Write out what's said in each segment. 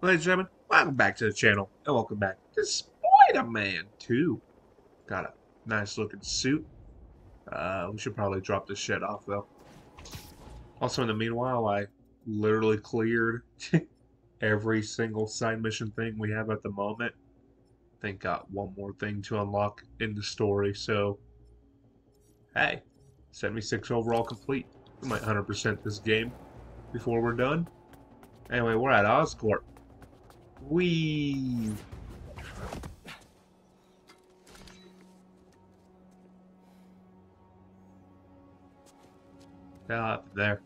ladies and gentlemen, welcome back to the channel, and welcome back to Spider-Man 2. Got a nice looking suit. We should probably drop this shit off, though. Also, in the meanwhile, I literally cleared every single side mission thing we have at the moment. I think got one more thing to unlock in the story, so hey, 76 overall complete. We might 100% this game before we're done. Anyway, we're at Oscorp. Whee! Up there.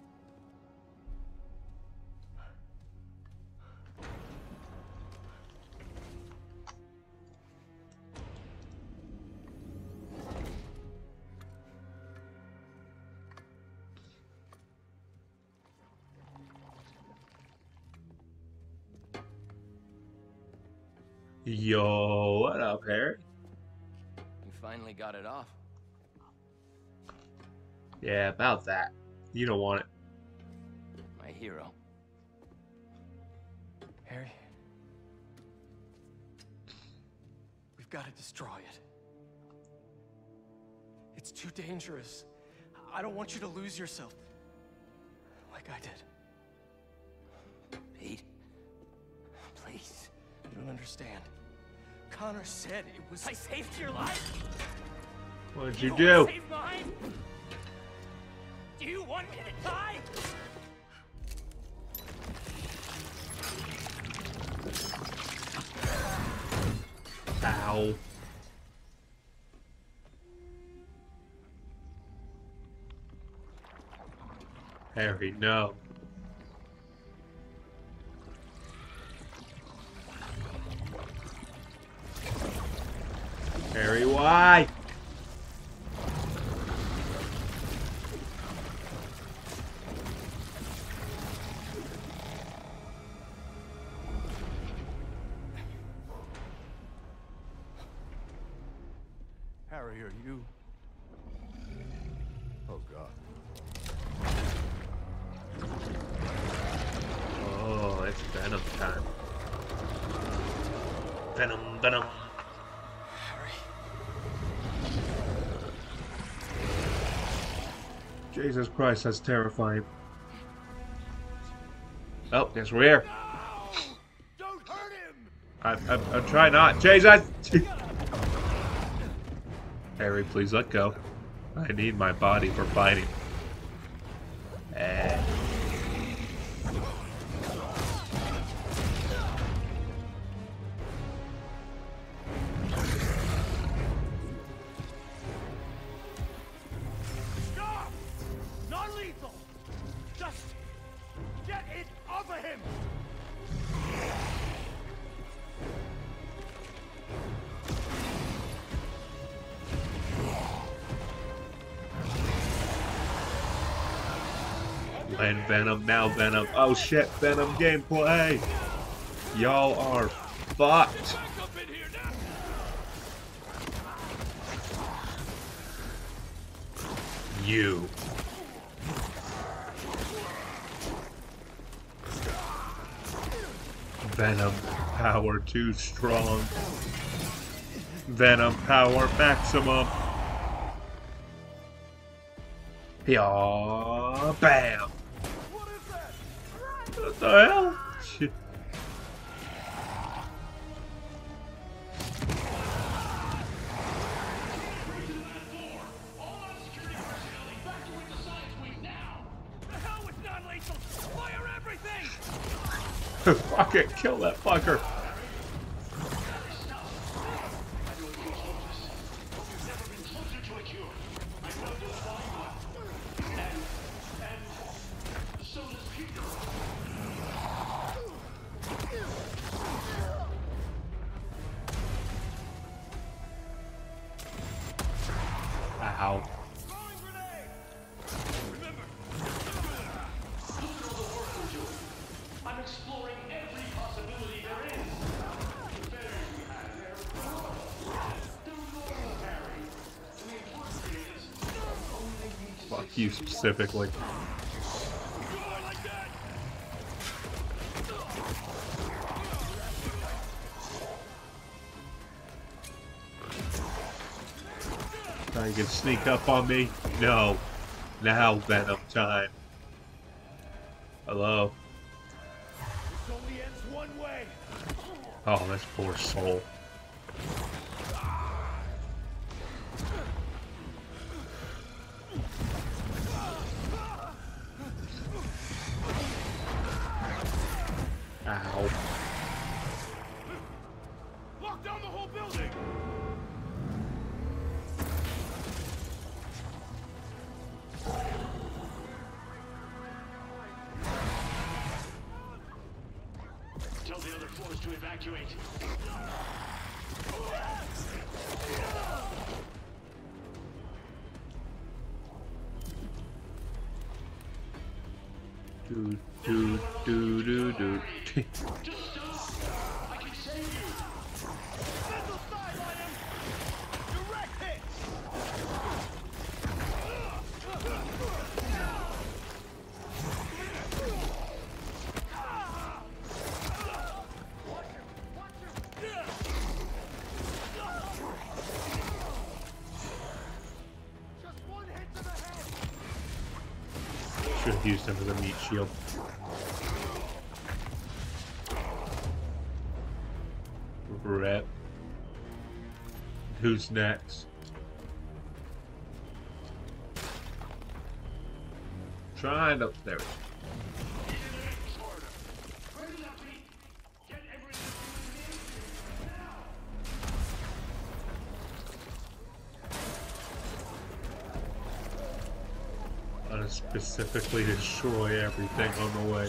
Yo, what up, Harry? You finally got it off. Yeah, about that. You don't want it. My hero. Harry, we've got to destroy it. It's too dangerous. I don't want you to lose yourself like I did. Pete, please. You don't understand. Connor said it was... I saved your life? What did you You wanna do? save mine? Do you want me to die? Ow. Harry, no. Harry, why? Harry, are you? Oh, God. Oh, it's Venom time. Venom, Venom. Harry. Jesus Christ, that's terrifying. Oh, guess we're here. No! Don't hurt him! I'm trying not. Jesus! Harry, please let go. I need my body for fighting. Stop! Non-lethal! Just get it off of him! When Venom, now Venom. Oh shit, Venom gameplay! Y'all are fucked. Back up in here now! You. Venom power too strong. Venom power maximum. Yeah, bam. What is that? What the hell? Shit. The hell with non-lethal! Fire everything! Fuck it, kill that fucker. Ow. Throwing grenade! Remember, I'm exploring every possibility there is. Better you have there. Do normal, Harry. The important thing is, only need to Fuck you specifically. go like that! They can sneak up on me? No. Now Venom time. Hello? This only ends one way. Oh, this poor soul. Ow. Lock down the whole building. Tell the other floors to evacuate. Do, do, do, do, do. Just stop. I can save you. Missile sideline him. Direct hit. Just one hit to the head. Should have used him as a meat shield. Rep. Who's next? Trying to. There we go. Ready up, Pete. Get everything now. To specifically destroy everything on the way.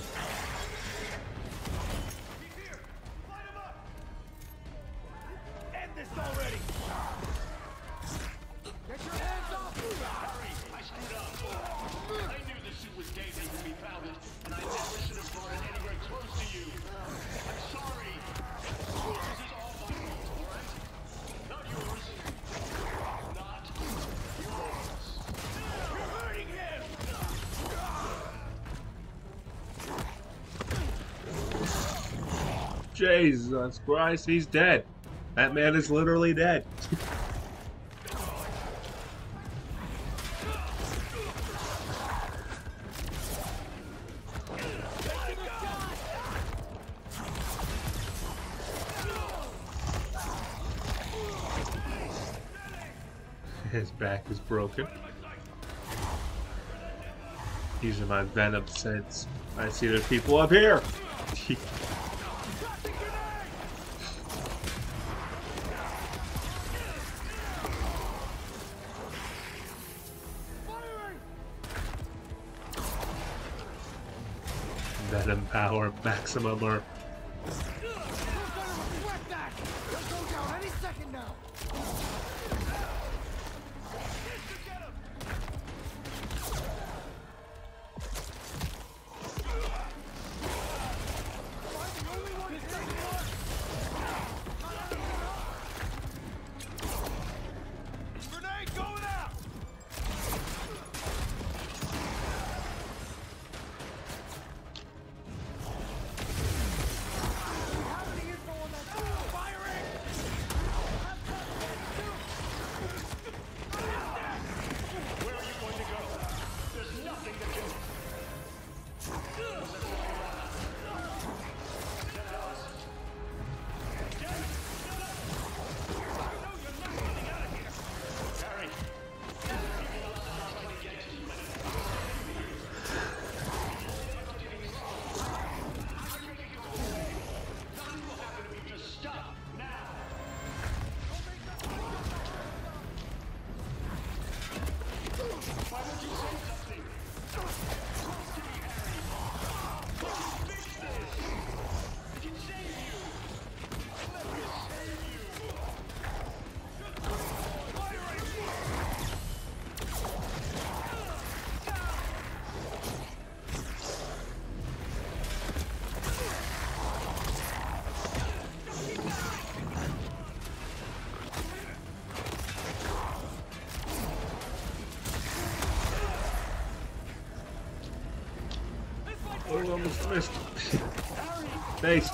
He's here. Light him up. End this already. Get your hands off me. Harry, I screwed up. I knew the suit was dangerous when we found it, and I never should have brought it anywhere close to you. I'm sorry. This is all my fault, all right? Not yours. Not yours. You're hurting him. Jesus Christ, he's dead. That man is literally dead. His back is broken. Using my venom sense. I see there's people up here. Venom power maximum or Sweat that. He'll go down any second now. Grenade going out. Where are you going to go? There's nothing that can... Harry, just stop now. Why would you say something? Talk to me, Harry. Fix this. I can save you. Let me save you. oh, almost missed. Based.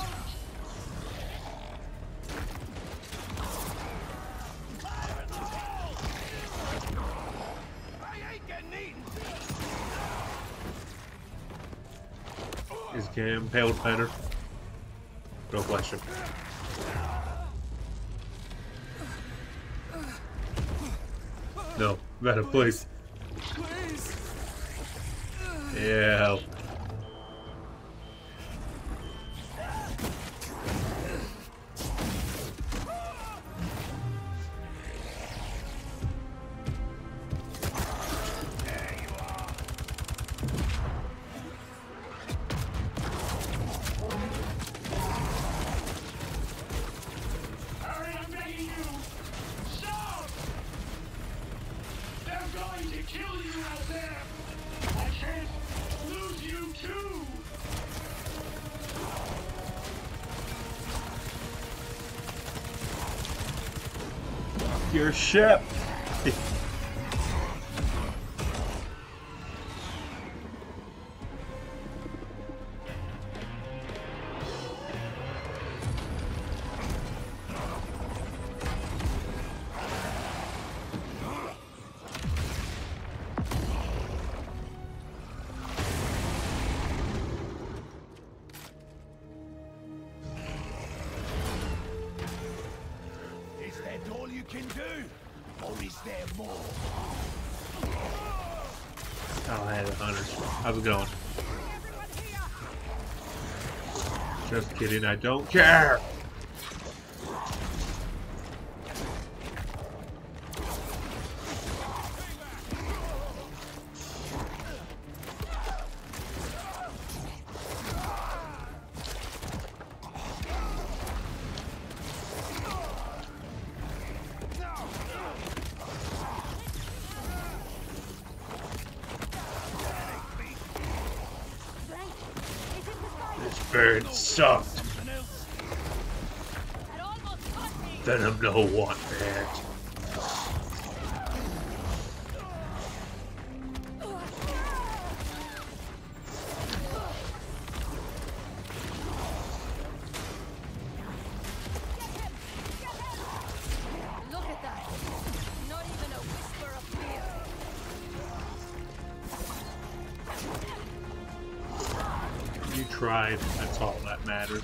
He's getting impaled better. Go flesh him. No, better, please. Please. Yeah. Harry, I'm begging you! Stop! They're going to kill you out there! I can't lose you too! Your ship. Is that all you can do? Or is there more? Oh, hey, the hunters. How's it going? Just kidding, I don't care! This bird sucked. Venom no want that. Look at that! Not even a whisper of fear. You tried, that's all that matters.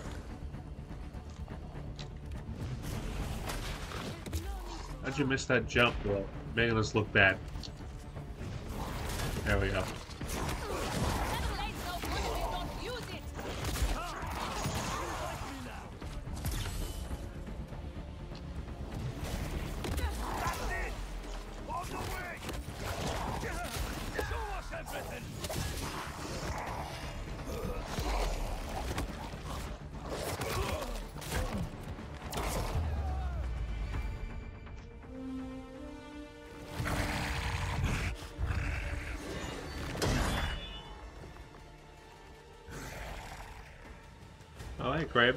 How'd you miss that jump, bro? Making us look bad. There we go. That blade so good they don't use it! That's it! On the way! Show us everything! Oh, hey, Crab.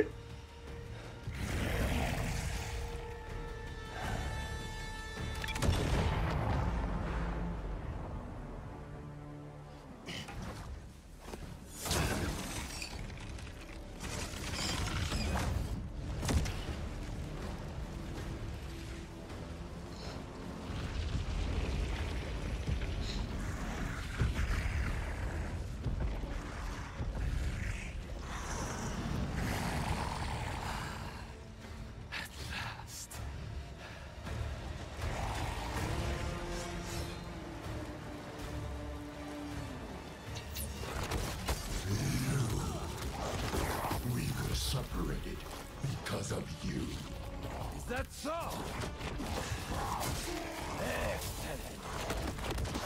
We were separated because of you. Is that so? Excellent.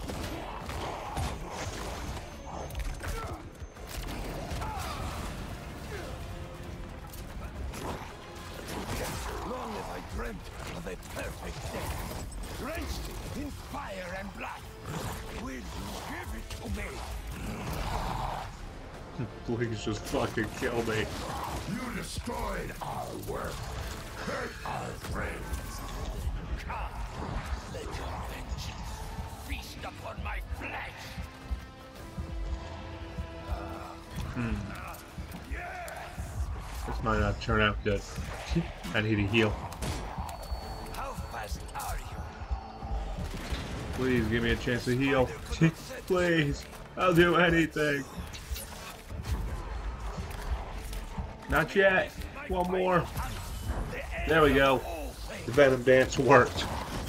Long have I dreamt of a perfect death, drenched in fire and blood. Will you give it to me? Please just fucking kill me. You destroyed our work, hurt our friends. Let your vengeance feast upon my flesh. This might not turn out good. I need a heal. How fast are you? Please give me a chance to heal. Please. I'll do anything. Not yet. One more. There we go. The Venom Dance worked.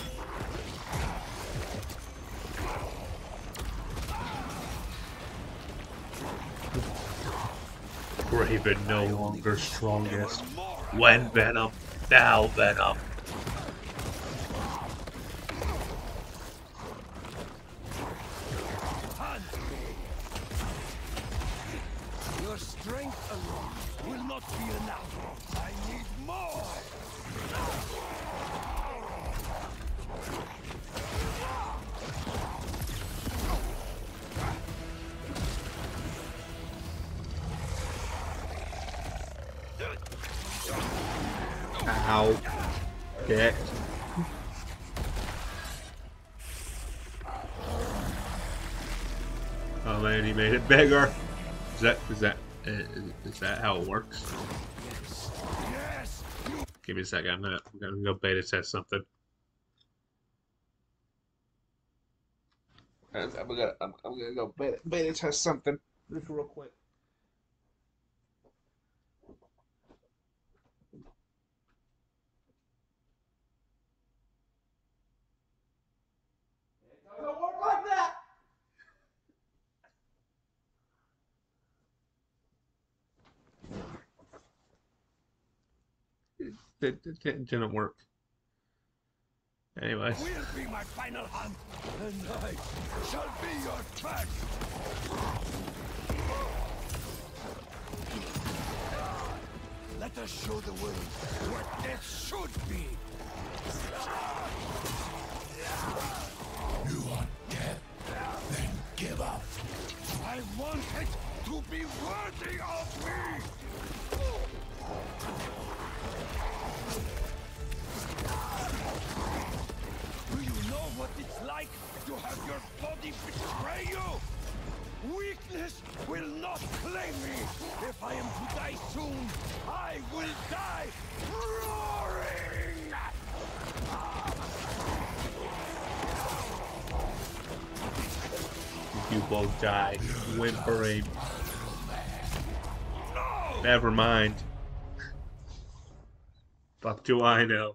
Raven no longer strongest. When Venom, now Venom. Your strength alone will not be enough. I need more. Ow. Get. Oh man, he made it bigger. Is that how it works? Yes. Give me a second. I'm gonna go beta test something. I'm gonna go beta test something real quick. It doesn't work like that. It didn't work. Anyways. Will be my final hunt, and I shall be your first. Let us show the world what death should be. You want death? Then give up. I want it to be worthy of me. Do you know what it's like to have your body betray you? Weakness will not claim me. If I am to die soon, I will die roaring! You both die whimpering. No! Never mind. Fuck do I know?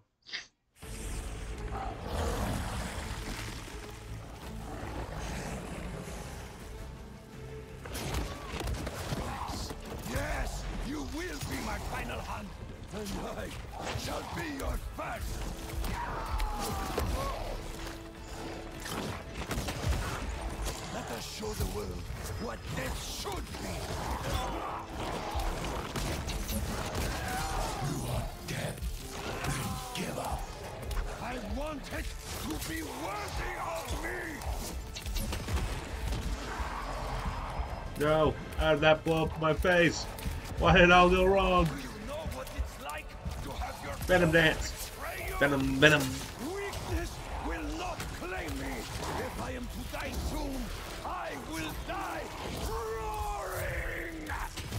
Yes, you will be my final hunt, and I shall be your first. Let us show the world what death should be. You want death? Then give up. I want it to be worthy of me. No, how did that blow up my face? Why did it all go wrong? Do you know what it's like to have your Venom Dance. betray you? Venom. Weakness will not claim me. If I am to die soon, I will die roaring.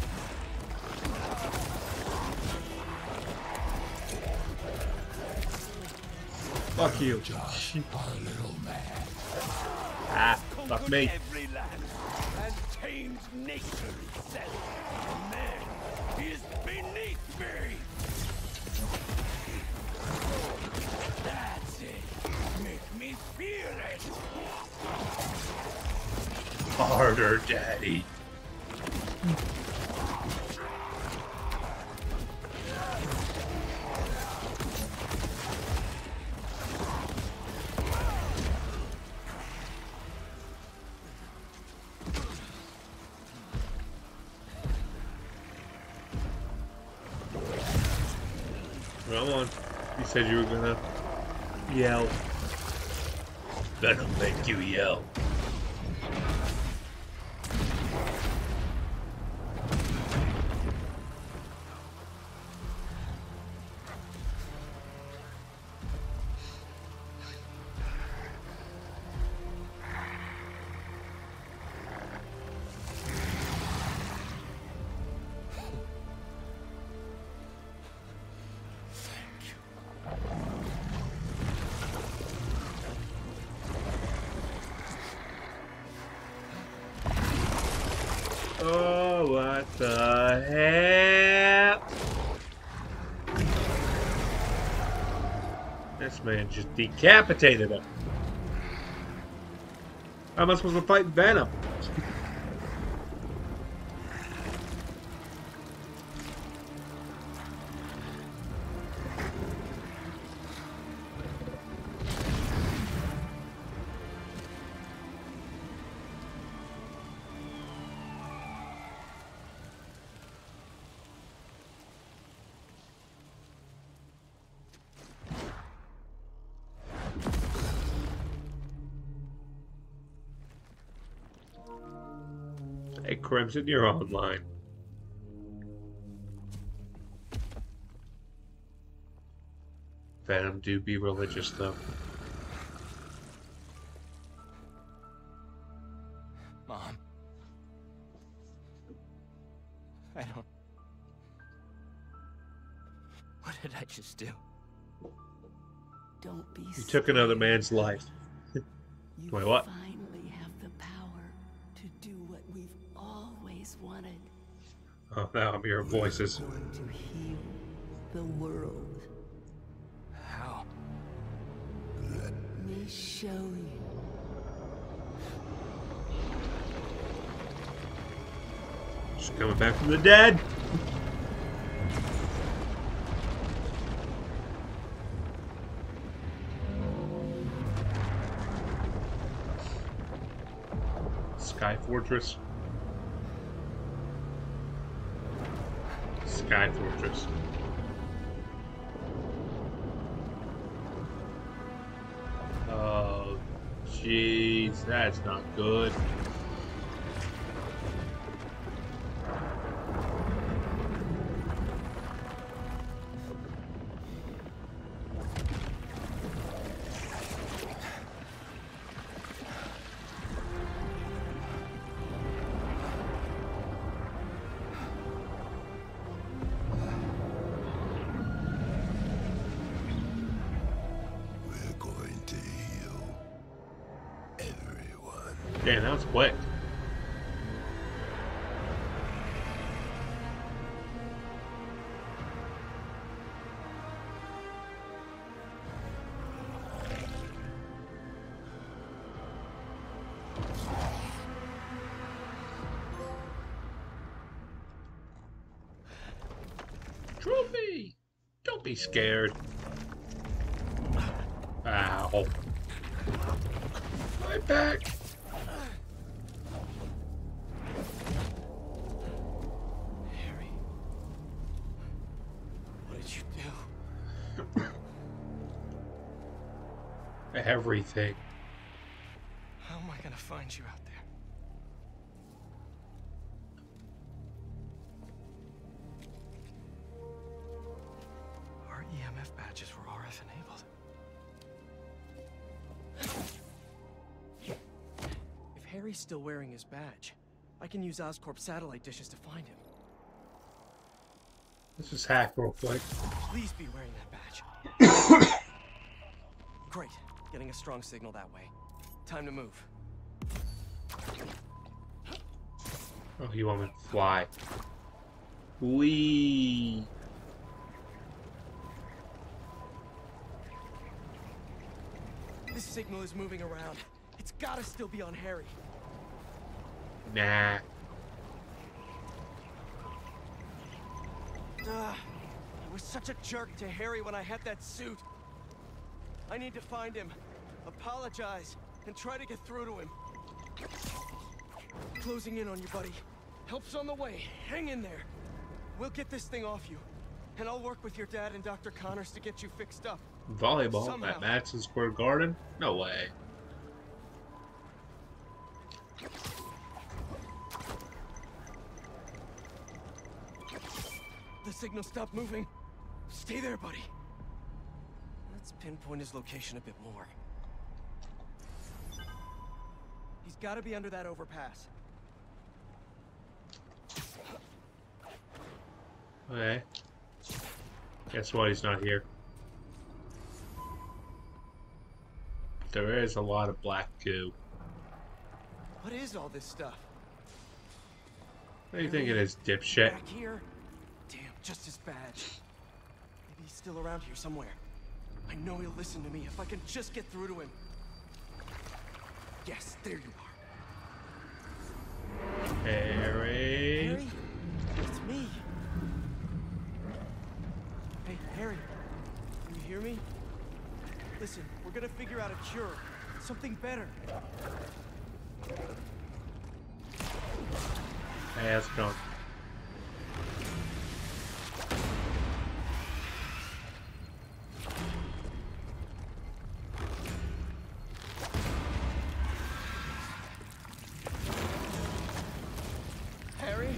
Fuck you. Just a little man. Ah, fuck me. Every land and tamed nature itself. Man is beneath me. That's it. Make me feel it. Harder, Daddy. Come on. You said you were gonna yell. Venom make you yell. Oh, what the hell? This man just decapitated him. How am I supposed to fight Venom? Hey, Crimson, you're online. Venom do be religious, though. Mom. I don't... What did I just do? Don't be You took another man's life. You Wait, what? finally have the power to do what we've always wanted. Oh, now I'm hearing voices. To heal the world. How? Let me show you. She's coming back from the dead. Sky Fortress. Sky Fortress. Oh, jeez, that's not good. We're going to heal everyone. Damn, that was quick. Trophy! Don't be scared. Ow. My back. Harry. What did you do? Everything. How am I gonna find you out there? Our EMF badges were RF enabled. If Harry's still wearing his badge, I can use Oscorp satellite dishes to find him. Let's just hack real quick. Please be wearing that badge. Great. Getting a strong signal that way. Time to move. Oh, you want me to fly? Whee! This signal is moving around. It's gotta still be on Harry. Nah. I was such a jerk to Harry when I had that suit. I need to find him, apologize, and try to get through to him. Closing in on you, buddy. Help's on the way. Hang in there. We'll get this thing off you. And I'll work with your dad and Dr. Connors to get you fixed up. Volleyball Somehow. at Madison Square Garden? No way. The signal stopped moving. Stay there, buddy. Let's pinpoint his location a bit more. He's got to be under that overpass. Okay. Guess what? He's not here. There is a lot of black goo. What is all this stuff? What do you think it is, dipshit? Back here? Damn, just his badge. Maybe he's still around here somewhere. I know he'll listen to me if I can just get through to him. Yes, there you are. Harry. Harry? It's me. Hey, Harry. Can you hear me? Listen, we're gonna figure out a cure. Something better. Hey, how's it going? Harry?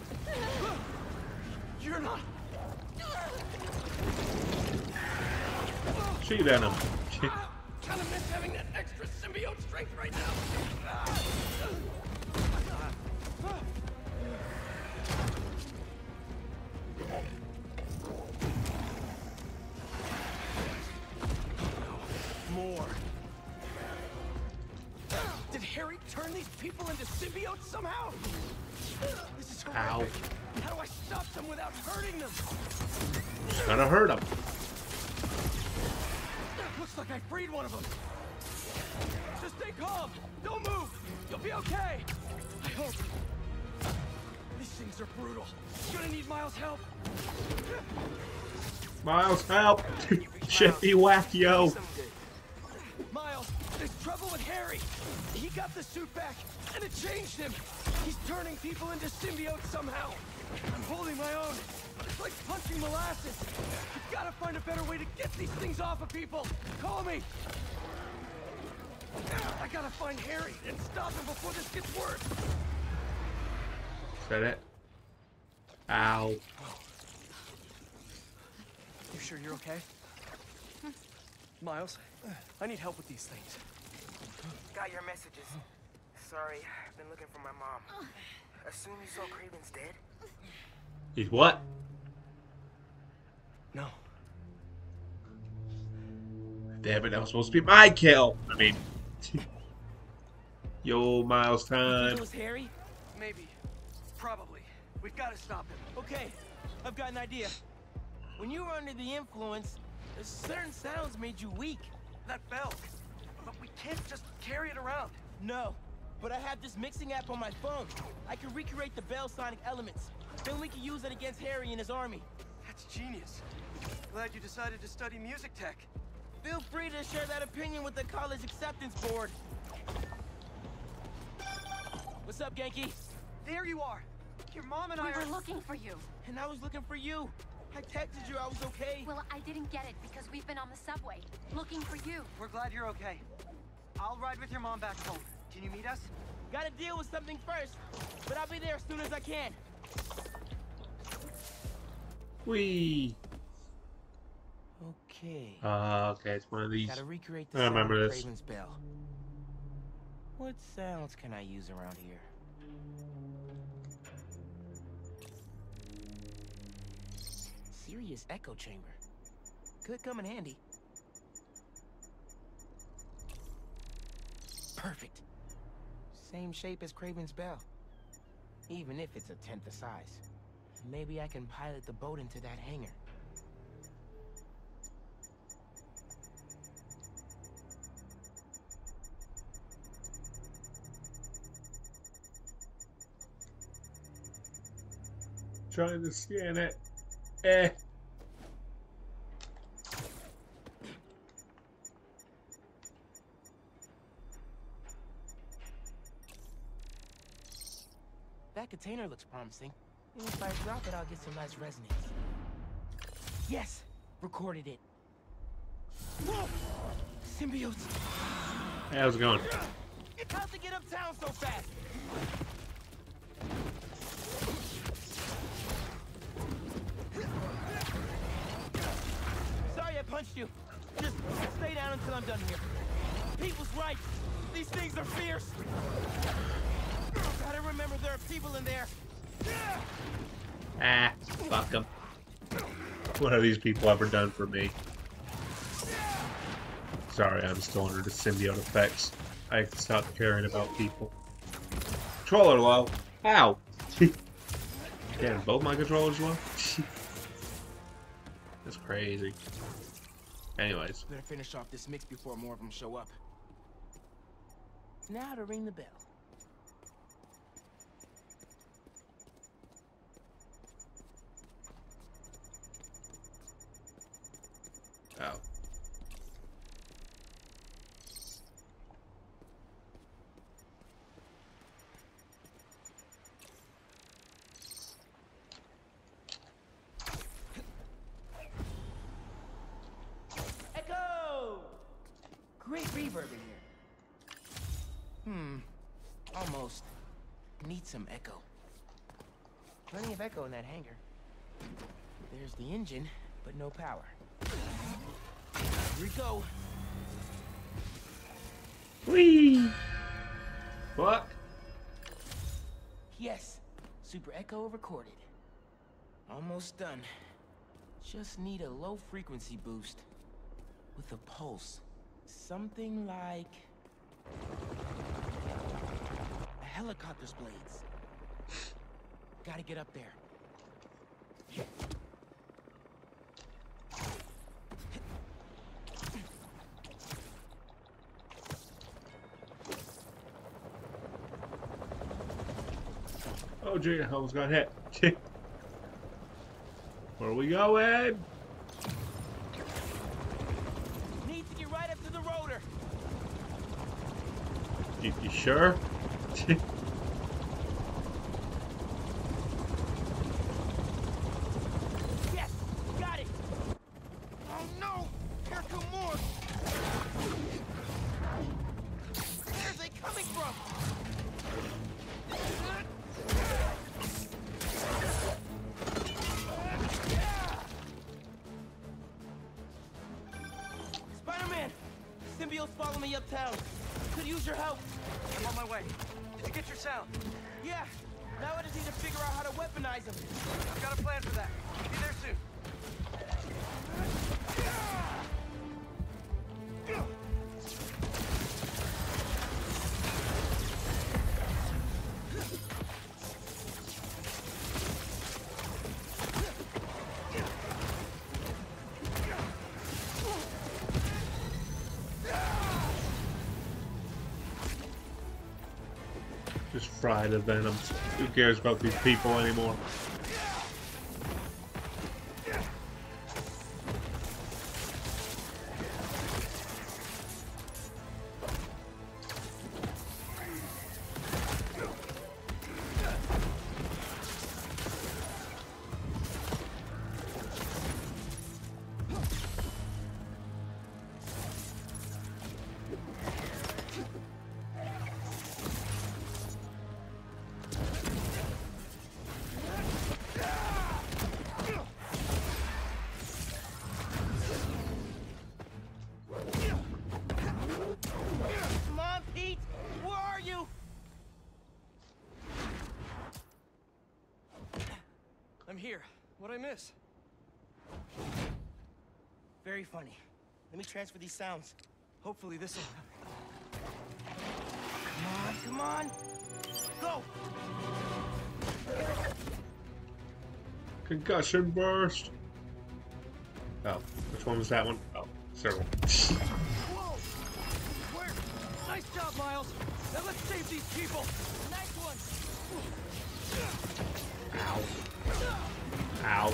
You're not... Shoot at him. Kind of miss having that extra symbiote strength right now. More. Did Harry turn these people into symbiotes somehow? This is horrific. Ow. How do I stop them without hurting them? Gonna hurt him. Looks like I freed one of them. Just stay calm. Don't move. You'll be okay. I hope. These things are brutal. You're gonna need Miles' help. Miles, help! Shifty whack, yo! Miles, there's trouble with Harry. He got the suit back, and it changed him. He's turning people into symbiotes somehow. I'm holding my own. It's like punching molasses. You've got to find a better way to get these things off of people. Call me. I gotta find Harry and stop him before this gets worse. Is that it? Ow. You sure you're okay? Miles, I need help with these things. Got your messages. Sorry, I've been looking for my mom. Assume you saw Kraven's dead? He's what? No. Damn it, that was supposed to be my kill! I mean... Yo, Miles time. It was Harry? Maybe. Probably. We've got to stop him. Okay, I've got an idea. When you were under the influence, certain sounds made you weak. That bell. But we can't just carry it around. No, but I have this mixing app on my phone. I can recreate the bell sonic elements. Then we can use it against Harry and his army. That's genius. Glad you decided to study music tech. Feel free to share that opinion with the college acceptance board. What's up, Genki? There you are. Your mom and I We were looking for you. And I was looking for you. I texted you I was okay. Well, I didn't get it because we've been on the subway looking for you. We're glad you're okay. I'll ride with your mom back home. Can you meet us? Gotta deal with something first, but I'll be there as soon as I can. Whee! Okay. Okay, it's one of these. Gotta recreate I the sound remember of this. Kraven's bell. What sounds can I use around here? Serious echo chamber. Could come in handy. Perfect. Same shape as Kraven's bell. Even if it's a tenth the size. Maybe I can pilot the boat into that hangar. Trying to scan it. Eh. That container looks promising. And if I drop it, I'll get some nice resonance. Yes! Recorded it. Whoa! Symbiotes! Hey, how's it going? How'd they get uptown so fast? Sorry I punched you. Just stay down until I'm done here. Pete was right. These things are fierce. Gotta remember there are people in there. Ah, fuck them. What have these people ever done for me? Sorry, I'm still under the symbiote effects. I stopped caring about people. Controller low. Ow! Damn, both my controllers low? That's crazy. Anyways. Better finish off this mix before more of them show up. Now to ring the bell. Oh. Echo! Great reverb in here. Almost. Need some echo. Plenty of echo in that hangar. There's the engine, but no power. Here we go. Whee! Fuck. Yes, Super Echo recorded. Almost done. Just need a low frequency boost. With a pulse. Something like... a helicopter's blades. Gotta get up there. Oh gee, I almost got hit. Where are we going? Need to get right up to the rotor. You sure? Yes, got it. Oh no, here come more. Where's they coming from? Spider-Man, symbiotes follow me uptown. Could use your help. I'm on my way. Did you get your sound? Yeah, now I just need to figure out how to weaponize them. I've got a plan for that. Be there soon. Just fry the venom. Who cares about these people anymore? Come on, Pete! Where are you? I'm here. What'd I miss? Very funny. Let me transfer these sounds. Hopefully this'll... Come on! Go! Concussion burst. Oh, which one was that one? Oh, several. Whoa! Where? Nice job, Miles! Now let's save these people! Nice one! Ow. Ow.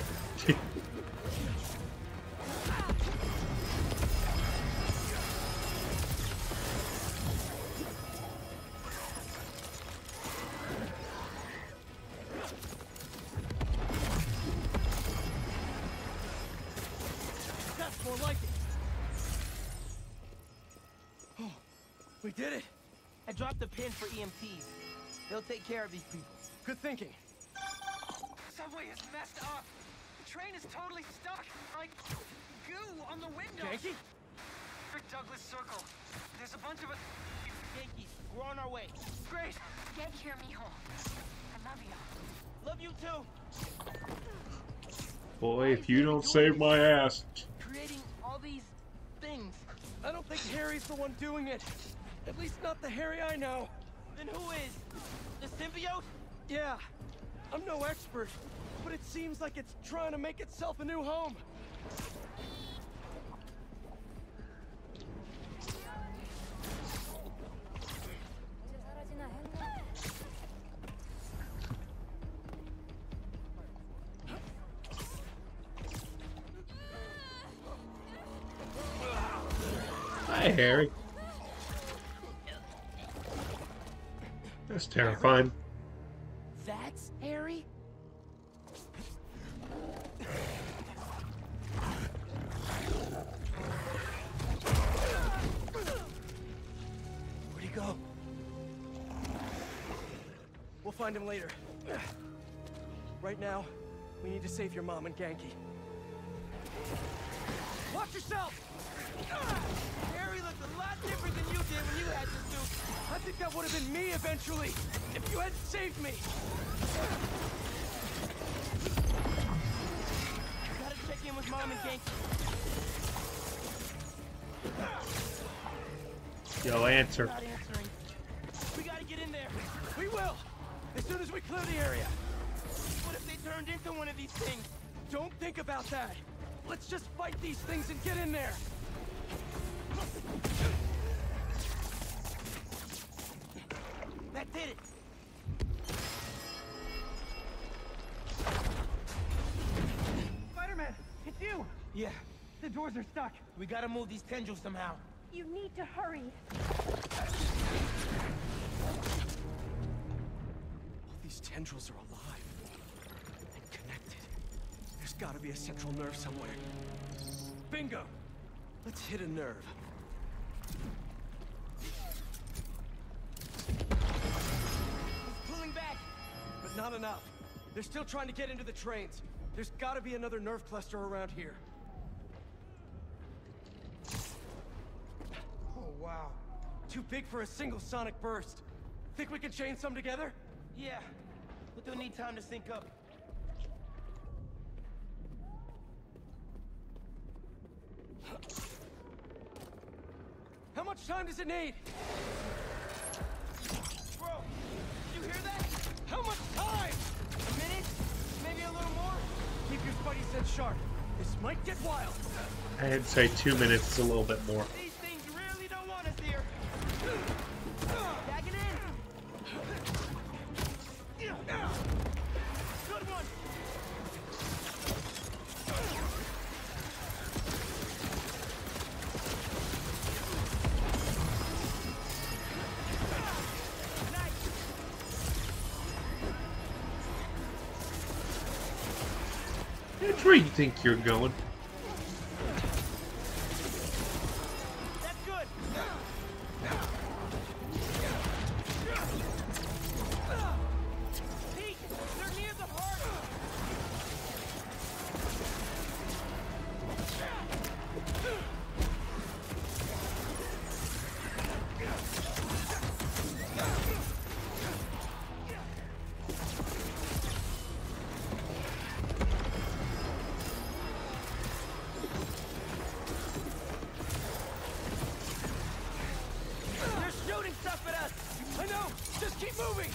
That's more like it! Oh, we did it! I dropped a pin for EMTs. They'll take care of these people. Good thinking. Subway is messed up. The train is totally stuck. Like goo on the window. Yankee? Douglas Circle. There's a bunch of us. Yankees, we're on our way. Great. Get here, mijo. I love you. Love you too. Boy, if you don't save my ass. Creating all these things. I don't think Harry's the one doing it. At least not the Harry I know. Then who is? The symbiote? Yeah. I'm no expert, but it seems like it's trying to make itself a new home. Harry. That's terrifying. That's Harry? Where'd he go? We'll find him later. Right now, we need to save your mom and Genki. Watch yourself! Harry looked a lot different than you did when you had this suit. I think that would have been me eventually, if you hadn't saved me. Gotta check in with Mom and Genki. Yo, answer. Not answering. We gotta get in there. We will, as soon as we clear the area. What if they turned into one of these things? Don't think about that. Let's just fight these things and get in there. That did it. Spider-Man, it's you! Yeah, The doors are stuck. we gotta move these tendrils somehow. You need to hurry. All these tendrils are alive and connected. There's gotta be a central nerve somewhere. Bingo! Let's hit a nerve. Pulling back. But not enough. They're still trying to get into the trains. There's gotta be another nerve cluster around here. Oh, wow. Too big for a single sonic burst. Think we can chain some together? Yeah, but they'll need time to sync up. How much time does it need? Bro, you hear that? How much time? A minute? Maybe a little more? Keep your spidey sense sharp. This might get wild. I'd say 2 minutes is a little bit more. These things really don't want us here. Tag it in. Good one. That's where you think you're going. That's good. Pete, they're near the heart. They're shooting stuff at us. I know! Just keep moving!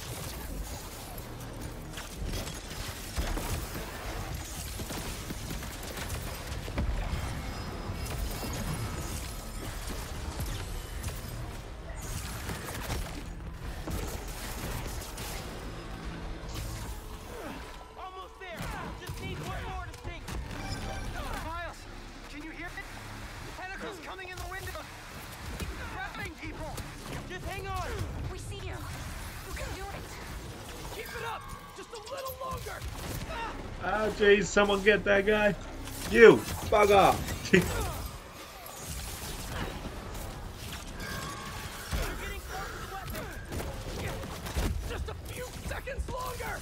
Almost there. Just need one more to sync. Miles, can you hear it? Tentacles coming in the window! Grabbing people! Just hang on. We see you. You can do it. Keep it up! Just a little longer! Oh, jeez, someone get that guy. You, bug off. You're getting close to the weapon. Just a few seconds longer!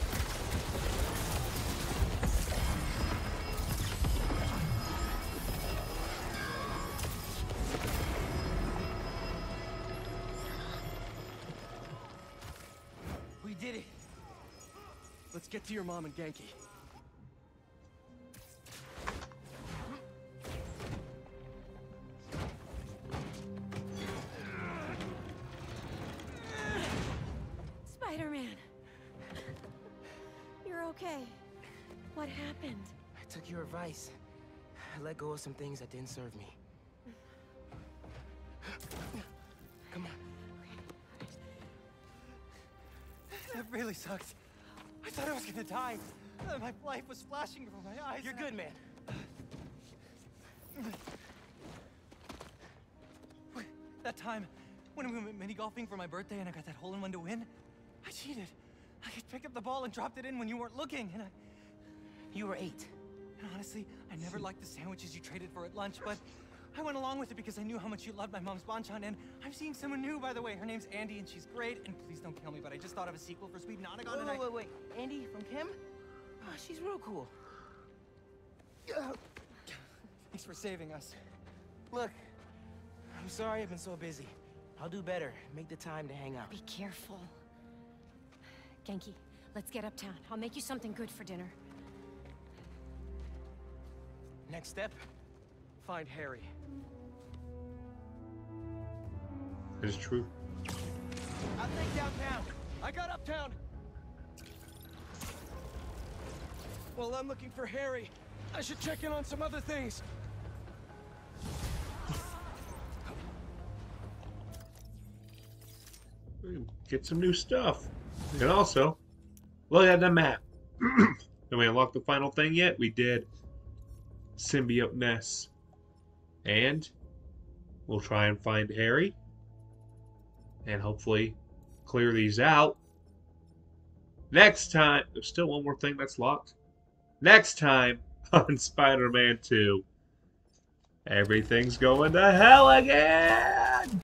We did it. Let's get to your mom and Genki. Spider-Man. You're okay. What happened? I took your advice. I let go of some things that didn't serve me. Come on. That really sucked. I thought I was gonna die. My life was flashing before my eyes. You're good, man. that time when we went mini golfing for my birthday and I got that hole-in-one to win? I cheated. I picked up the ball and dropped it in when you weren't looking, and You were 8. And honestly, I never liked the sandwiches you traded for at lunch, but I went along with it because I knew how much you loved my mom's banchan, and I'm seeing someone new, by the way. Her name's Andy, and she's great, and please don't kill me, but I just thought of a sequel for Sweet Nonagon, and Wait. Andy from Kim? Oh, she's real cool. Thanks for saving us. Look, I'm sorry I've been so busy. I'll do better. Make the time to hang out. Be careful. Genki, let's get uptown. I'll make you something good for dinner. Next step, find Harry. That is true. I'll take downtown. I got uptown. Well, I'm looking for Harry. I should check in on some other things. Get some new stuff. And also, look at the map. Did we unlock the final thing yet? We did. Symbiote Nest. And we'll try and find Harry. And hopefully clear these out. Next time, there's still one more thing that's locked. Next time on Spider-Man 2. Everything's going to hell again!